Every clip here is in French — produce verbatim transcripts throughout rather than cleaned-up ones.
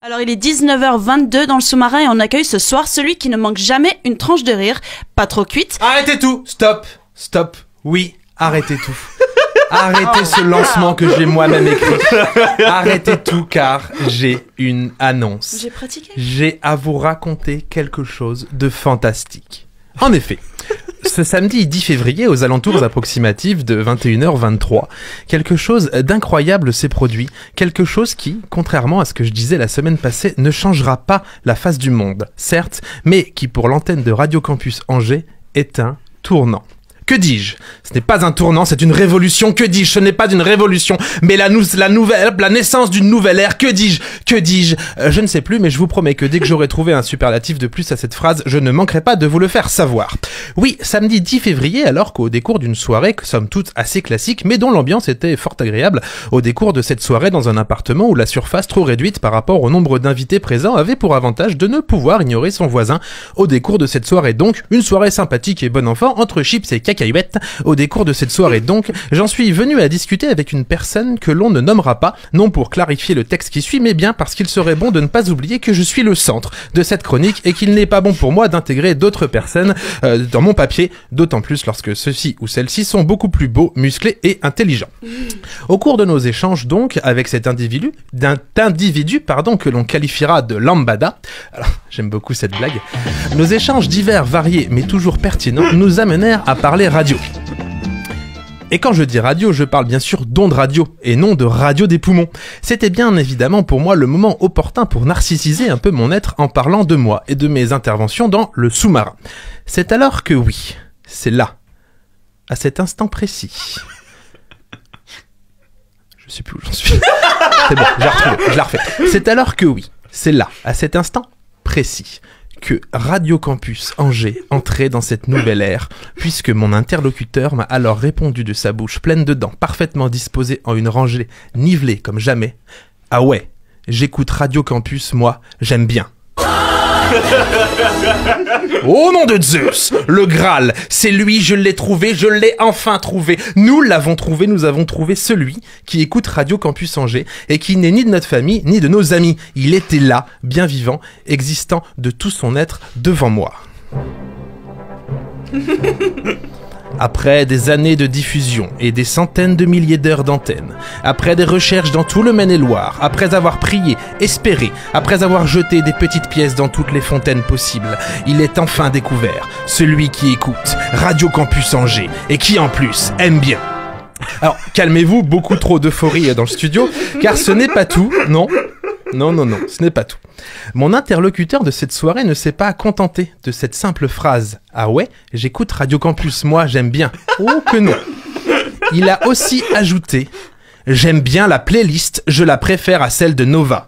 Alors il est dix-neuf heures vingt-deux dans le sous-marin et on accueille ce soir celui qui ne manque jamais une tranche de rire, pas trop cuite. Arrêtez tout. Stop. Stop. Oui, arrêtez tout. Arrêtez ce lancement que j'ai moi-même écrit. Arrêtez tout car j'ai une annonce. J'ai pratiqué. J'ai à vous raconter quelque chose de fantastique. En effet, ce samedi dix février, aux alentours approximatifs de vingt et une heures vingt-trois, quelque chose d'incroyable s'est produit. Quelque chose qui, contrairement à ce que je disais la semaine passée, ne changera pas la face du monde, certes, mais qui pour l'antenne de Radio Campus Angers est un tournant. Que dis-je ? Ce n'est pas un tournant, c'est une révolution. Que dis-je ? Ce n'est pas une révolution, mais la, nou- la nouvelle, la naissance d'une nouvelle ère. Que dis-je ? Que dis-je ? euh, Je ne sais plus, mais je vous promets que dès que j'aurai trouvé un superlatif de plus à cette phrase, je ne manquerai pas de vous le faire savoir. Oui, samedi dix février, alors qu'au décours d'une soirée, somme toute assez classique, mais dont l'ambiance était fort agréable, au décours de cette soirée dans un appartement où la surface trop réduite par rapport au nombre d'invités présents avait pour avantage de ne pouvoir ignorer son voisin. Au décours de cette soirée donc, une soirée sympathique et bon enfant entre chips et cacahuètes. Au décours de cette soirée donc, j'en suis venu à discuter avec une personne que l'on ne nommera pas, non pour clarifier le texte qui suit, mais bien parce qu'il serait bon de ne pas oublier que je suis le centre de cette chronique et qu'il n'est pas bon pour moi d'intégrer d'autres personnes euh, dans mon papier, d'autant plus lorsque ceux-ci ou celles-ci sont beaucoup plus beaux, musclés et intelligents. Au cours de nos échanges donc, avec cet individu, d'un individu pardon, que l'on qualifiera de lambada, alors j'aime beaucoup cette blague, nos échanges divers, variés mais toujours pertinents nous amenèrent à parler radio. Et quand je dis radio, je parle bien sûr d'ondes radio, et non de radio des poumons. C'était bien évidemment pour moi le moment opportun pour narcissiser un peu mon être en parlant de moi et de mes interventions dans le sous-marin. C'est alors que oui, c'est là, à cet instant précis. Je sais plus où j'en suis. C'est bon, j'ai retrouvé, je la refais. C'est alors que oui, c'est là, à cet instant précis, que Radio Campus Angers entrait dans cette nouvelle ère, puisque mon interlocuteur m'a alors répondu de sa bouche pleine de dents, parfaitement disposée en une rangée nivelée comme jamais. Ah ouais, j'écoute Radio Campus, moi, j'aime bien. Au nom de Zeus, le Graal, c'est lui, je l'ai trouvé, je l'ai enfin trouvé. Nous l'avons trouvé, nous avons trouvé celui qui écoute Radio Campus Angers et qui n'est ni de notre famille, ni de nos amis. Il était là, bien vivant, existant de tout son être devant moi. Après des années de diffusion et des centaines de milliers d'heures d'antenne, après des recherches dans tout le Maine-et-Loire, après avoir prié, espéré, après avoir jeté des petites pièces dans toutes les fontaines possibles, il est enfin découvert, celui qui écoute Radio Campus Angers et qui en plus aime bien. Alors, calmez-vous, beaucoup trop d'euphorie dans le studio, car ce n'est pas tout, non ? Non, non, non, ce n'est pas tout. Mon interlocuteur de cette soirée ne s'est pas contenté de cette simple phrase. Ah ouais, j'écoute Radio Campus, moi j'aime bien. Oh que non. Il a aussi ajouté, j'aime bien la playlist, je la préfère à celle de Nova.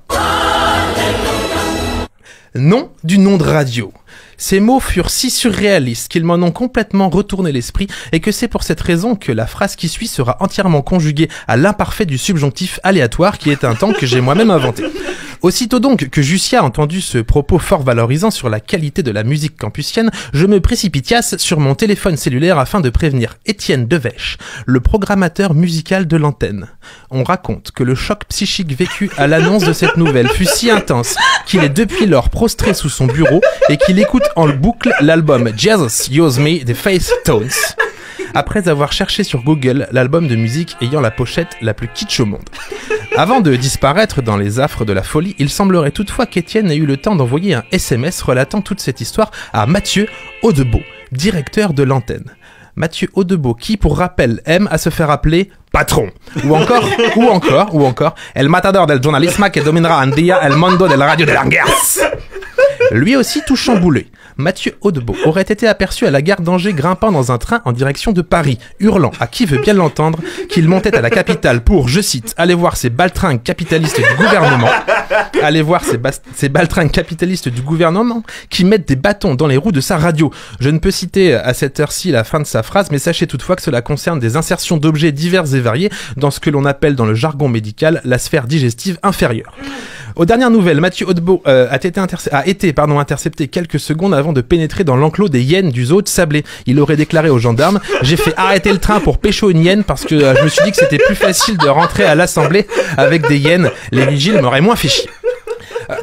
Non du nom de radio. Ces mots furent si surréalistes qu'ils m'en ont complètement retourné l'esprit et que c'est pour cette raison que la phrase qui suit sera entièrement conjuguée à l'imparfait du subjonctif aléatoire qui est un temps que j'ai moi-même inventé. Aussitôt donc que Jussia a entendu ce propos fort valorisant sur la qualité de la musique campusienne, je me précipitiasse sur mon téléphone cellulaire afin de prévenir Étienne Devèche, le programmateur musical de l'antenne. On raconte que le choc psychique vécu à l'annonce de cette nouvelle fut si intense qu'il est depuis lors prostré sous son bureau et qu'il écoute en boucle l'album Jesus Use Me des Faith Tones. Après avoir cherché sur Google l'album de musique ayant la pochette la plus kitsch au monde. Avant de disparaître dans les affres de la folie, il semblerait toutefois qu'Étienne ait eu le temps d'envoyer un S M S relatant toute cette histoire à Mathieu Audebeau, directeur de l'antenne. Mathieu Audebeau, qui, pour rappel, aime à se faire appeler patron. Ou encore, ou encore, ou encore, el matador del jornalismo que dominera un día el mundo de la radio de Langues. Lui aussi tout chamboulé. Mathieu Audebeau aurait été aperçu à la gare d'Angers grimpant dans un train en direction de Paris, hurlant à qui veut bien l'entendre qu'il montait à la capitale pour, je cite, aller voir ces baltringues capitalistes du gouvernement, aller voir ces, bas- ces baltringues capitalistes du gouvernement qui mettent des bâtons dans les roues de sa radio. Je ne peux citer à cette heure-ci la fin de sa phrase, mais sachez toutefois que cela concerne des insertions d'objets divers et variés dans ce que l'on appelle dans le jargon médical la sphère digestive inférieure. Aux dernières nouvelles, Mathieu Audebeau euh, a été, interce- a été pardon, intercepté quelques secondes avant de pénétrer dans l'enclos des hyènes du zoo de Sablé. Il aurait déclaré aux gendarmes « J'ai fait arrêter le train pour pécho une hyène parce que euh, je me suis dit que c'était plus facile de rentrer à l'assemblée avec des hyènes. Les vigiles m'auraient moins fait chier. »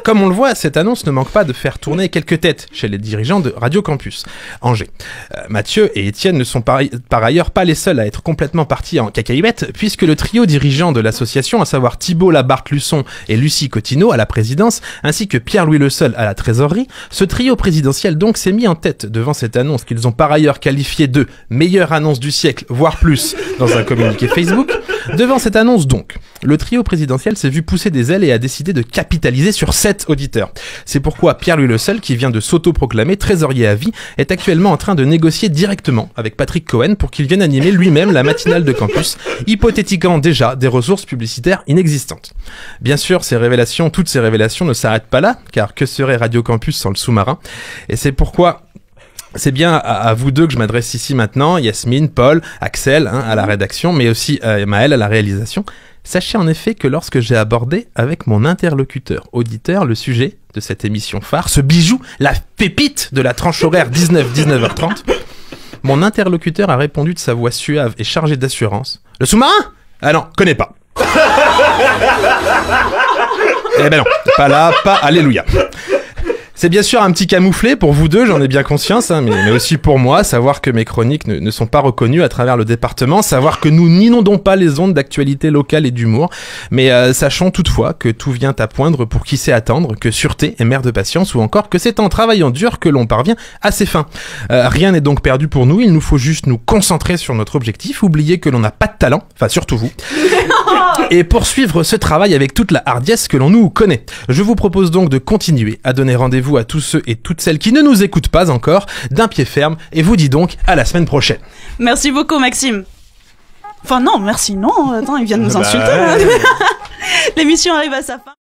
Comme on le voit, cette annonce ne manque pas de faire tourner quelques têtes chez les dirigeants de Radio Campus Angers. Euh, Mathieu et Étienne ne sont par, par ailleurs pas les seuls à être complètement partis en cacahuète, puisque le trio dirigeant de l'association, à savoir Thibault Labarthe-Luçon et Lucie Cotineau à la présidence, ainsi que Pierre-Louis Le Seul à la trésorerie, ce trio présidentiel donc s'est mis en tête devant cette annonce qu'ils ont par ailleurs qualifiée de meilleure annonce du siècle, voire plus, dans un communiqué Facebook. Devant cette annonce donc, le trio présidentiel s'est vu pousser des ailes et a décidé de capitaliser sur sept auditeurs. C'est pourquoi Pierre-Louis Le Seul, qui vient de s'auto-proclamer trésorier à vie, est actuellement en train de négocier directement avec Patrick Cohen pour qu'il vienne animer lui-même la matinale de campus, hypothétiquant déjà des ressources publicitaires inexistantes. Bien sûr, ces révélations, toutes ces révélations ne s'arrêtent pas là, car que serait Radio Campus sans le sous-marin? Et c'est pourquoi c'est bien à, à vous deux que je m'adresse ici maintenant, Yasmine, Paul, Axel hein, à la rédaction, mais aussi euh, Maëlle à la réalisation. Sachez en effet que lorsque j'ai abordé avec mon interlocuteur auditeur le sujet de cette émission phare, ce bijou, la pépite de la tranche horaire dix-neuf à dix-neuf heures trente, mon interlocuteur a répondu de sa voix suave et chargée d'assurance. Le sous-marin? Ah non, connais pas. Eh ben non, pas là, pas alléluia. C'est bien sûr un petit camouflet pour vous deux, j'en ai bien conscience, hein, mais, mais aussi pour moi, savoir que mes chroniques ne, ne sont pas reconnues à travers le département, savoir que nous n'inondons pas les ondes d'actualité locale et d'humour, mais euh, sachons toutefois que tout vient à poindre pour qui sait attendre, que sûreté est mère de patience, ou encore que c'est en travaillant dur que l'on parvient à ses fins. Euh, rien n'est donc perdu pour nous, il nous faut juste nous concentrer sur notre objectif, oublier que l'on n'a pas de talent, enfin surtout vous, et poursuivre ce travail avec toute la hardiesse que l'on nous connaît. Je vous propose donc de continuer à donner rendez-vous à tous ceux et toutes celles qui ne nous écoutent pas encore d'un pied ferme et vous dis donc à la semaine prochaine. Merci beaucoup Maxime. Enfin non, merci non, attends, il vient de nous insulter. Bah... L'émission arrive à sa fin.